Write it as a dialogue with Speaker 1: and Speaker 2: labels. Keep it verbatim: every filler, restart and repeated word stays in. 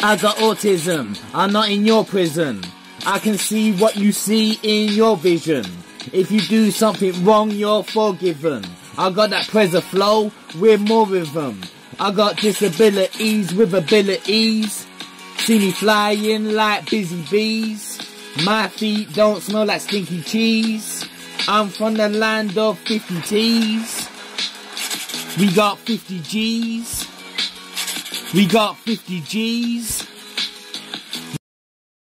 Speaker 1: I got autism, I'm not in your prison. I can see what you see in your vision. If you do something wrong, you're forgiven. I got that Prezza flow with more rhythm. I got disabilities with abilities. See me flying like busy bees. My feet don't smell like stinky cheese. I'm from the land of fifty T's. We got fifty G's. We got fifty G's.